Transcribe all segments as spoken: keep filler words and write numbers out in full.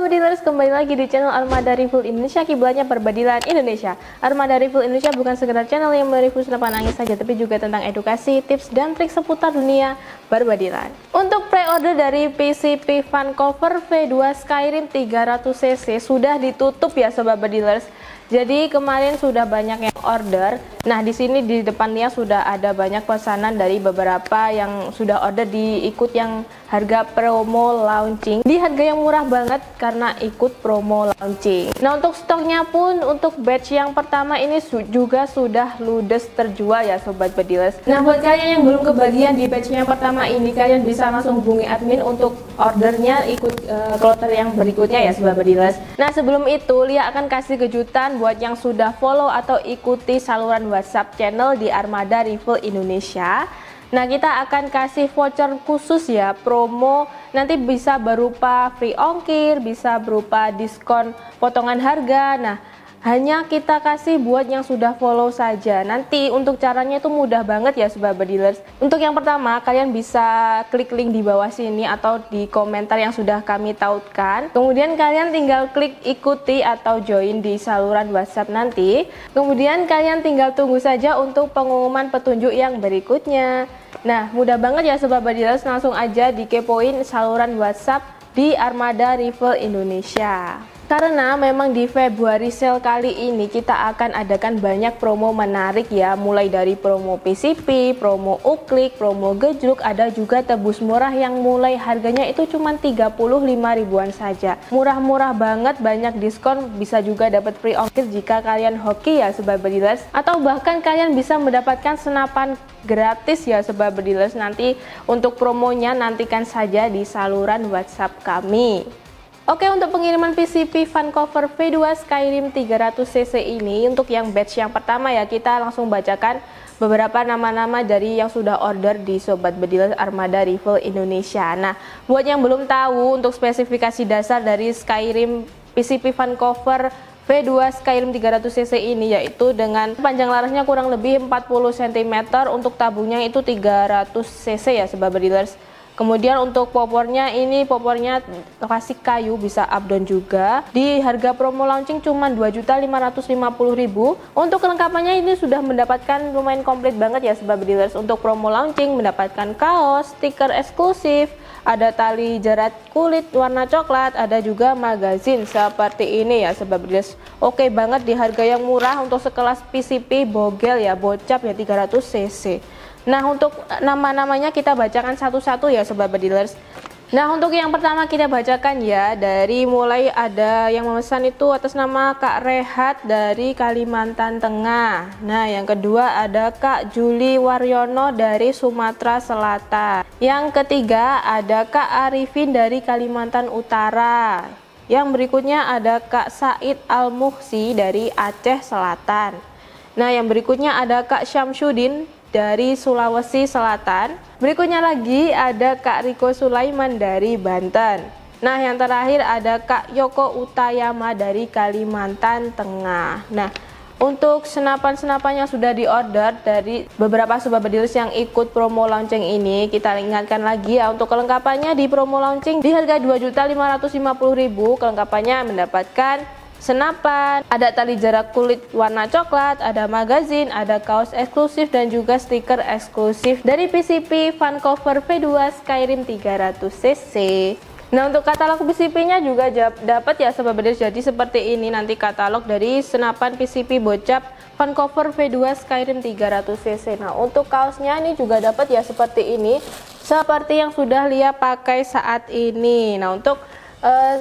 Bedilers, kembali lagi di channel Armada Review Indonesia, kiblatnya perbadilan Indonesia. Armada Review Indonesia bukan sekedar channel yang mereview senapan angin saja, tapi juga tentang edukasi, tips, dan trik seputar dunia perbadilan. Untuk pre-order dari P C P Vancover V dua Skyrim tiga ratus cc sudah ditutup ya Sobat Bedilers. Jadi kemarin sudah banyak yang order. Nah, di sini di depannya sudah ada banyak pesanan dari beberapa yang sudah order diikut yang harga promo launching. Di harga yang murah banget karena ikut promo launching. Nah, untuk stoknya pun untuk batch yang pertama ini su juga sudah ludes terjual ya Sobat Bedilers. Nah, buat kalian yang belum kebagian di batch yang pertama ini, kalian bisa langsung hubungi admin untuk ordernya ikut uh, kloter yang berikutnya ya Sobat Bedilers. Nah, sebelum itu Lia akan kasih kejutan buat yang sudah follow atau ikuti saluran WhatsApp channel di Armada Review Indonesia. Nah, kita akan kasih voucher khusus ya, promo nanti bisa berupa free ongkir, bisa berupa diskon potongan harga. Nah, hanya kita kasih buat yang sudah follow saja. Nanti untuk caranya itu mudah banget ya Sobat Bedilers. Untuk yang pertama, kalian bisa klik link di bawah sini atau di komentar yang sudah kami tautkan. Kemudian kalian tinggal klik ikuti atau join di saluran WhatsApp nanti. Kemudian kalian tinggal tunggu saja untuk pengumuman petunjuk yang berikutnya. Nah, mudah banget ya Sobat Bedilers, langsung aja dikepoin saluran WhatsApp di Armada Review Indonesia. Karena memang di Februari sale kali ini kita akan adakan banyak promo menarik ya, mulai dari promo P C P, promo Uklik, promo Gejruk, ada juga tebus murah yang mulai harganya itu cuma tiga puluh lima ribuan saja. Murah-murah banget, banyak diskon, bisa juga dapat free ongkir jika kalian hoki ya Sobat Bedilers, atau bahkan kalian bisa mendapatkan senapan gratis ya Sobat Bedilers. Nanti untuk promonya nantikan saja di saluran WhatsApp kami. Oke, untuk pengiriman P C P Vancover V dua Skyrim tiga ratus cc ini, untuk yang batch yang pertama ya, kita langsung bacakan beberapa nama-nama dari yang sudah order di Sobat Bedilers Armada Review Indonesia. Nah, buat yang belum tahu untuk spesifikasi dasar dari Skyrim P C P Vancover V dua Skyrim tiga ratus cc ini, yaitu dengan panjang larasnya kurang lebih empat puluh sentimeter, untuk tabungnya itu tiga ratus cc ya Sobat Bedilers. Kemudian untuk popornya ini, popornya kasih kayu, bisa up down juga. Di harga promo launching cuma dua juta lima ratus lima puluh ribu. Untuk kelengkapannya ini sudah mendapatkan lumayan komplit banget ya Sobat Bedilers. Untuk promo launching mendapatkan kaos, stiker eksklusif, ada tali jerat kulit warna coklat, ada juga magazin seperti ini ya Sobat Bedilers. Oke banget di harga yang murah untuk sekelas P C P bogel ya, bocap ya, tiga ratus cc. Nah, untuk nama-namanya kita bacakan satu-satu ya Sobat Bedilers. Nah, untuk yang pertama kita bacakan ya, dari mulai ada yang memesan itu atas nama Kak Rehat dari Kalimantan Tengah. Nah, yang kedua ada Kak Juli Waryono dari Sumatera Selatan. Yang ketiga ada Kak Arifin dari Kalimantan Utara. Yang berikutnya ada Kak Said Al-Muhsi dari Aceh Selatan. Nah, yang berikutnya ada Kak Syamsuddin dari Sulawesi Selatan. Berikutnya lagi ada Kak Riko Sulaiman dari Banten. Nah, yang terakhir ada Kak Yoko Utayama dari Kalimantan Tengah. Nah, untuk senapan-senapan yang sudah diorder dari beberapa Sobat Bedilers yang ikut promo launching ini, kita ingatkan lagi ya, untuk kelengkapannya di promo launching di harga dua juta lima ratus lima puluh ribu, kelengkapannya mendapatkan senapan, ada tali jarak kulit warna coklat, ada magazin, ada kaos eksklusif, dan juga stiker eksklusif dari P C P Vancover V dua Skyrim tiga ratus cc. Nah, untuk katalog P C P-nya juga dapat ya Sobat Bedilers. Jadi seperti ini nanti katalog dari senapan P C P bocap Vancover V dua Skyrim tiga ratus cc. Nah, untuk kaosnya ini juga dapat ya seperti ini, seperti yang sudah Lia pakai saat ini. Nah, untuk uh,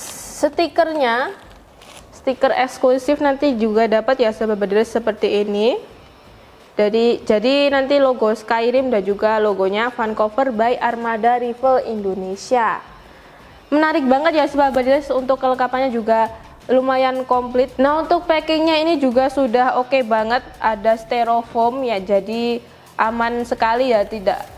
stikernya, stiker eksklusif nanti juga dapat ya Sobat Bedilers seperti ini. Jadi, jadi nanti logo Skyrim dan juga logonya Vancover by Armada Review Indonesia. Menarik banget ya Sobat Bedilers, untuk kelengkapannya juga lumayan komplit. Nah, untuk packingnya ini juga sudah oke banget, ada styrofoam ya, jadi aman sekali ya, tidak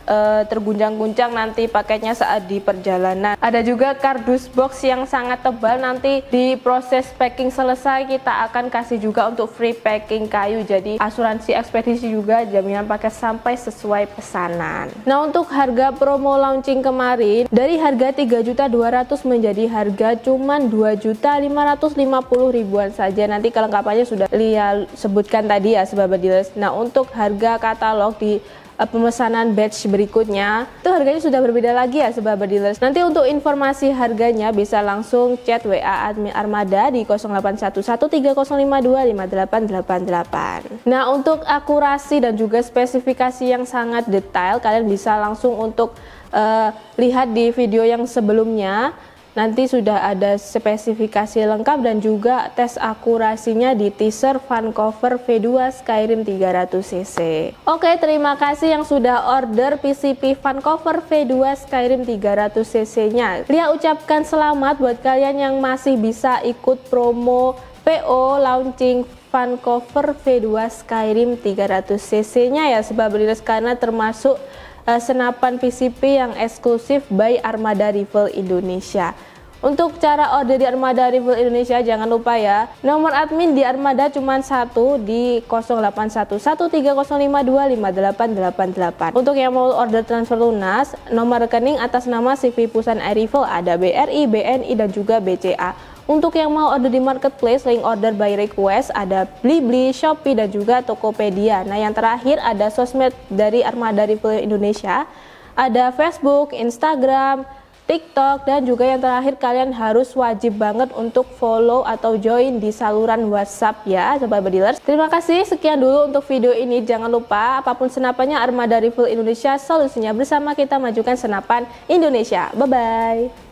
uh, terguncang-guncang nanti paketnya saat di perjalanan. Ada juga kardus box yang sangat tebal, nanti di proses packing selesai kita akan kasih juga untuk free packing kayu. Jadi asuransi ekspedisi juga, jaminan paket sampai sesuai pesanan. Nah, untuk harga promo launching kemarin dari harga tiga juta dua ratus ribu menjadi harga cuman dua juta lima ratus lima puluh ribuan saja. Nanti kelengkapannya sudah Lia sebutkan tadi ya Sahabat Dealers. Nah, untuk harga katalog di uh, pemesanan batch berikutnya itu harganya sudah berbeda lagi ya Sahabat Dealers. Nanti untuk informasi harganya bisa langsung chat W A admin Armada di nol delapan satu satu tiga nol lima dua lima delapan delapan delapan. Nah, untuk akurasi dan juga spesifikasi yang sangat detail kalian bisa langsung untuk uh, lihat di video yang sebelumnya. Nanti sudah ada spesifikasi lengkap dan juga tes akurasinya di teaser Vancouver V dua Skyrim tiga ratus cc. Oke, terima kasih yang sudah order P C P Vancouver V dua Skyrim tiga ratus cc nya. Lia ucapkan selamat buat kalian yang masih bisa ikut promo P O launching Vancouver V dua Skyrim tiga ratus cc nya ya Sahabat Dealers, karena termasuk Uh, senapan P C P yang eksklusif by Armada Rifle Indonesia. Untuk cara order di Armada Rifle Indonesia jangan lupa ya, nomor admin di Armada cuma satu di nol delapan satu satu tiga nol lima dua lima delapan delapan delapan. Untuk yang mau order transfer lunas, nomor rekening atas nama C V Pusan Air Rifle ada B R I, B N I dan juga B C A. Untuk yang mau order di marketplace, link order by request ada Blibli, Shopee dan juga Tokopedia. Nah, yang terakhir ada sosmed dari Armada Rifle Indonesia, ada Facebook, Instagram, TikTok, dan juga yang terakhir kalian harus wajib banget untuk follow atau join di saluran WhatsApp ya Sahabat Dealers. Terima kasih, sekian dulu untuk video ini. Jangan lupa apapun senapannya Armada Rifle Indonesia, solusinya bersama kita majukan senapan Indonesia. Bye bye.